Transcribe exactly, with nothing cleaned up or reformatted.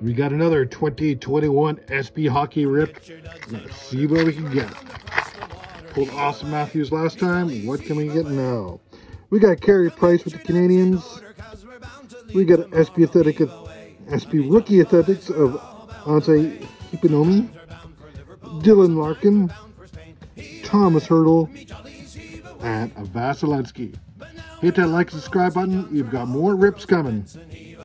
We got another twenty twenty-one S B Hockey rip. Let's see what we can get. Pulled Austin Matthews last time. What can we get now? We got Carey Price with the Canadians. We got S B Athletic, S B Rookie Athletics of Anze Hipponomi, Dylan Larkin, Thomas Hertl, and Vasilevsky. Hit that like and subscribe button. You've got more rips coming.